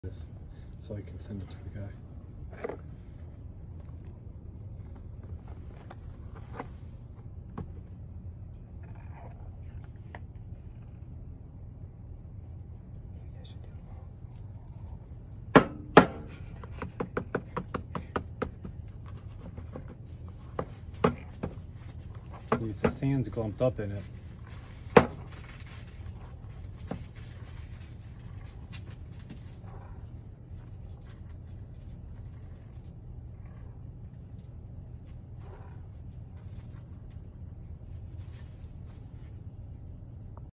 this so I can send it to the guy. See if the sand's clumped up in it.